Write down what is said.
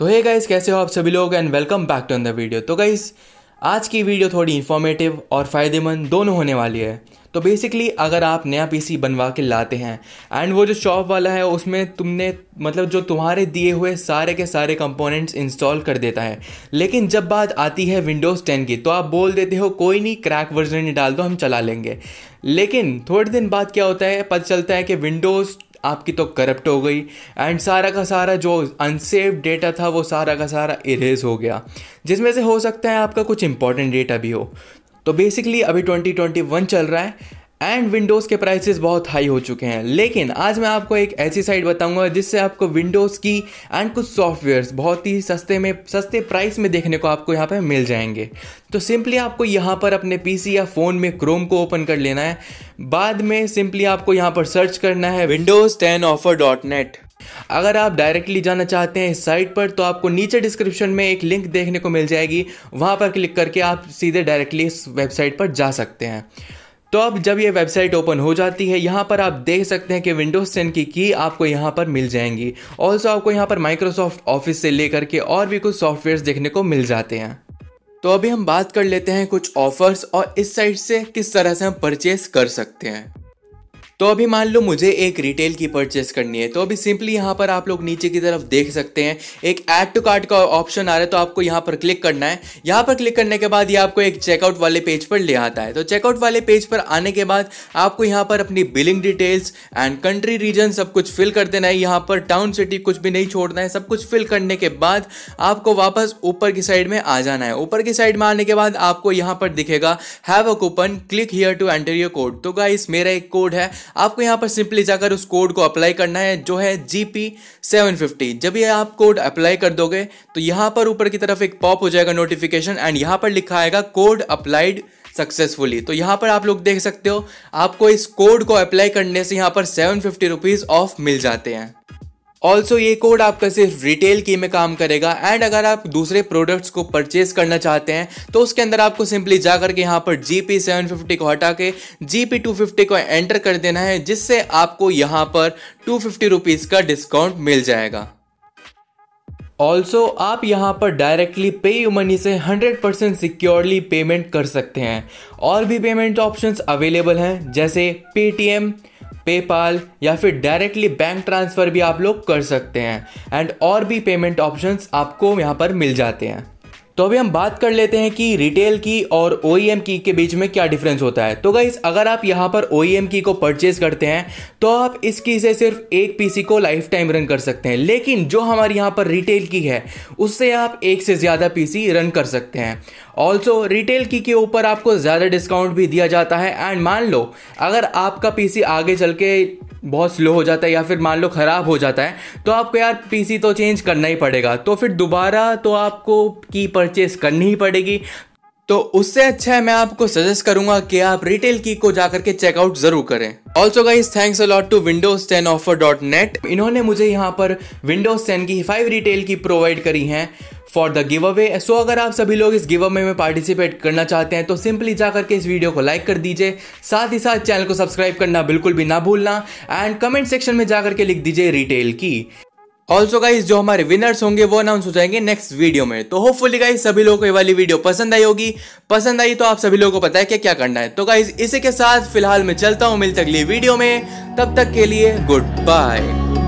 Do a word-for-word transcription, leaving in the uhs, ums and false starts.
तो hey guys, कैसे हो आप सभी लोग and welcome back to the video. तो गाइस, आज की वीडियो थोड़ी इन्फॉर्मेटिव और फ़ायदेमंद दोनों होने वाली है। तो बेसिकली अगर आप नया पीसी बनवा के लाते हैं एंड वो जो शॉप वाला है उसमें तुमने मतलब जो तुम्हारे दिए हुए सारे के सारे कंपोनेंट्स इंस्टॉल कर देता है, लेकिन जब बात आती है विंडोज़ टेन की तो आप बोल देते हो कोई नहीं, क्रैक वर्जन ही डाल दो, हम चला लेंगे। लेकिन थोड़े दिन बाद क्या होता है, पता चलता है कि विंडोज़ आपकी तो करप्ट हो गई एंड सारा का सारा जो अनसेव्ड डेटा था वो सारा का सारा इरेज हो गया, जिसमें से हो सकता है आपका कुछ इंपॉर्टेंट डेटा भी हो। तो बेसिकली अभी ट्वेंटी ट्वेंटी वन चल रहा है एंड विंडोज़ के प्राइसेस बहुत हाई हो चुके हैं, लेकिन आज मैं आपको एक ऐसी साइट बताऊंगा जिससे आपको विंडोज़ की एंड कुछ सॉफ्टवेयर्स बहुत ही सस्ते में सस्ते प्राइस में देखने को आपको यहाँ पे मिल जाएंगे। तो सिंपली आपको यहाँ पर अपने पीसी या फ़ोन में क्रोम को ओपन कर लेना है। बाद में सिंपली आपको यहाँ पर सर्च करना है Windows ten offer dot net. अगर आप डायरेक्टली जाना चाहते हैं इस साइट पर तो आपको नीचे डिस्क्रिप्शन में एक लिंक देखने को मिल जाएगी, वहाँ पर क्लिक करके आप सीधे डायरेक्टली इस वेबसाइट पर जा सकते हैं। तो अब जब ये वेबसाइट ओपन हो जाती है, यहाँ पर आप देख सकते हैं कि विंडोज़ टेन की की आपको यहाँ पर मिल जाएंगी। ऑल्सो आपको यहाँ पर माइक्रोसॉफ्ट ऑफिस से लेकर के और भी कुछ सॉफ्टवेयर्स देखने को मिल जाते हैं। तो अभी हम बात कर लेते हैं कुछ ऑफर्स और इस साइट से किस तरह से हम परचेस कर सकते हैं। तो अभी मान लो मुझे एक रिटेल की परचेस करनी है, तो अभी सिंपली यहाँ पर आप लोग नीचे की तरफ देख सकते हैं एक ऐड टू कार्ट का ऑप्शन आ रहा है, तो आपको यहाँ पर क्लिक करना है। यहाँ पर क्लिक करने के बाद ये आपको एक चेकआउट वाले पेज पर ले आता है। तो चेकआउट वाले पेज पर आने के बाद आपको यहाँ पर अपनी billing details and country region सब कुछ फिल कर देना है। यहाँ पर टाउन सिटी कुछ भी नहीं छोड़ना है। सब कुछ फिल करने के बाद आपको वापस ऊपर की साइड में आ जाना है। ऊपर की साइड में आने के बाद आपको यहाँ पर दिखेगा have a coupon, click here to enter your code. तो गाइस, मेरा एक कोड है, आपको यहाँ पर सिंपली जाकर उस कोड को अप्लाई करना है जो है जी पी सेवन फिफ्टी। जब ये आप कोड अप्लाई कर दोगे तो यहाँ पर ऊपर की तरफ एक पॉप हो जाएगा नोटिफिकेशन एंड यहाँ पर लिखा आएगा कोड अप्लाइड सक्सेसफुली। तो यहाँ पर आप लोग देख सकते हो आपको इस कोड को अप्लाई करने से यहाँ पर सेवन फिफ्टी रुपीज ऑफ मिल जाते हैं। ऑल्सो ये कोड आपका सिर्फ रिटेल की में काम करेगा एंड अगर आप दूसरे प्रोडक्ट्स को परचेज करना चाहते हैं तो उसके अंदर आपको सिंपली जाकर के यहाँ पर जी पी सेवन फिफ्टी को हटा के जी पी टू फिफ्टी को एंटर कर देना है, जिससे आपको यहाँ पर टू फिफ्टी रुपीज़ का डिस्काउंट मिल जाएगा। ऑल्सो आप यहाँ पर डायरेक्टली पे यू मनी से हंड्रेड परसेंट सिक्योरली पेमेंट कर सकते हैं। और भी पेमेंट ऑप्शंस अवेलेबल हैं जैसे पेटीएम, पेपाल या फिर डायरेक्टली बैंक ट्रांसफ़र भी आप लोग कर सकते हैं एंड और भी पेमेंट ऑप्शंस आपको यहाँ पर मिल जाते हैं। तो अभी हम बात कर लेते हैं कि रिटेल की और ओ ई एम की के बीच में क्या डिफरेंस होता है। तो गाइस, अगर आप यहाँ पर ओ ई एम की को परचेज करते हैं तो आप इस की से सिर्फ एक पीसी को लाइफ टाइम रन कर सकते हैं, लेकिन जो हमारे यहाँ पर रिटेल की है उससे आप एक से ज़्यादा पीसी रन कर सकते हैं। ऑल्सो रिटेल की के ऊपर आपको ज़्यादा डिस्काउंट भी दिया जाता है एंड मान लो अगर आपका पीसी आगे चल के बहुत स्लो हो जाता है या फिर मान लो ख़राब हो जाता है तो आपको यार पीसी तो चेंज करना ही पड़ेगा, तो फिर दोबारा तो आपको की परचेस करनी ही पड़ेगी। तो उससे अच्छा है मैं आपको सजेस्ट करूंगा कि आप रिटेल की को जाकर के चेकआउट जरूर करें। Also guys, thanks a lot to Windows ten offer dot net. इन्होंने मुझे यहाँ पर विंडोज़ टेन की फाइव रिटेल की प्रोवाइड करी हैं for the giveaway. So अगर आप सभी लोग इस गिव अवे में पार्टिसिपेट करना चाहते हैं तो सिंपली जाकर के इस वीडियो को लाइक कर दीजिए, साथ ही साथ चैनल को सब्सक्राइब करना बिल्कुल भी ना भूलना एंड कमेंट सेक्शन में जाकर के लिख दीजिए रिटेल की। ऑल्सो गाइस, जो हमारे विनर्स होंगे वो अनाउंस हो जाएंगे नेक्स्ट वीडियो में। तो होपफुली गाइस सभी लोगों को ये वाली वीडियो पसंद आई होगी। पसंद आई तो आप सभी लोगों को पता है कि क्या करना है। तो गाइस, इसी के साथ फिलहाल मैं चलता हूँ, मिलते अगली वीडियो में, तब तक के लिए गुड बाय।